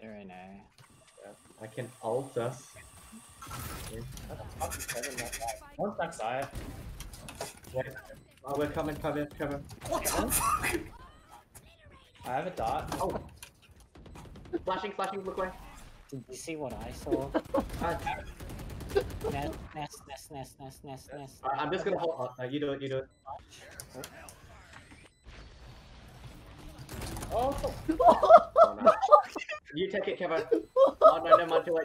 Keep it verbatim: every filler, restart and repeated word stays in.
Very nice. Yeah, I can ult us. One backside. Wait. Oh, we're coming, coming, coming. What the fuck? I have a dot. Oh. Flashing, flashing, look away. Did you see what I saw? Ah, Nest, nest, nest, nest, nest, nest, nest. Alright, I'm just gonna hold. Uh, you do it, you do it. Oh, Oh, no. You take it, Kevin. Oh no, never mind, too late.